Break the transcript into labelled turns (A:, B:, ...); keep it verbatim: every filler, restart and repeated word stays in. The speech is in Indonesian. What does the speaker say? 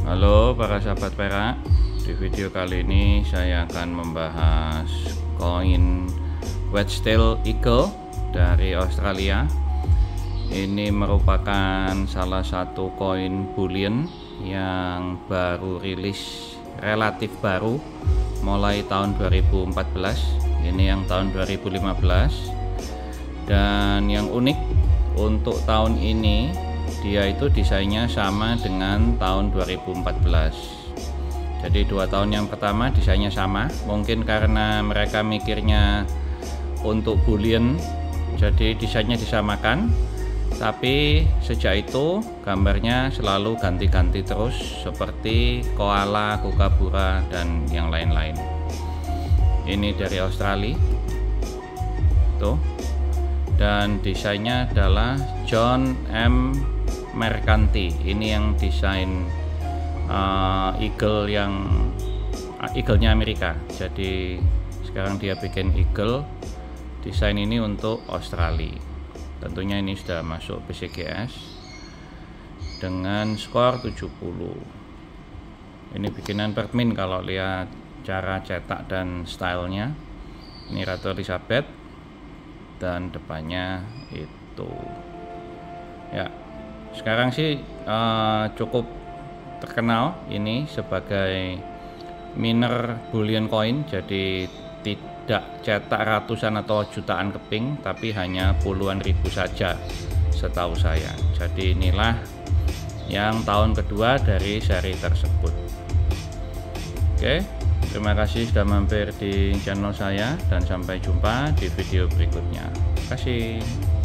A: Halo para sahabat perak, di video kali ini saya akan membahas koin Wedge-tail Eagle dari Australia. Ini merupakan salah satu koin bullion yang baru rilis, relatif baru, mulai tahun dua ribu empat belas. Ini yang tahun dua ribu lima belas. Dan yang unik untuk tahun ini, dia itu desainnya sama dengan tahun dua ribu empat belas. Jadi dua tahun yang pertama desainnya sama. Mungkin karena mereka mikirnya untuk bullion, jadi desainnya disamakan. Tapi sejak itu gambarnya selalu ganti-ganti terus, seperti koala, kookaburra, dan yang lain-lain. Ini dari Australia tuh. Dan desainnya adalah John M. Mercanti. Ini yang desain uh, eagle yang uh, eagle-nya Amerika. Jadi sekarang dia bikin eagle. Desain ini untuk Australia. Tentunya ini sudah masuk B C G S dengan skor tujuh puluh. Ini bikinan Pertmin kalau lihat cara cetak dan stylenya. Ini Ratu Elizabeth dan depannya itu. Ya. Sekarang sih uh, cukup terkenal ini sebagai miner bullion coin, jadi tidak cetak ratusan atau jutaan keping, tapi hanya puluhan ribu saja setahu saya. Jadi inilah yang tahun kedua dari seri tersebut. Oke, terima kasih sudah mampir di channel saya dan sampai jumpa di video berikutnya. Terima kasih.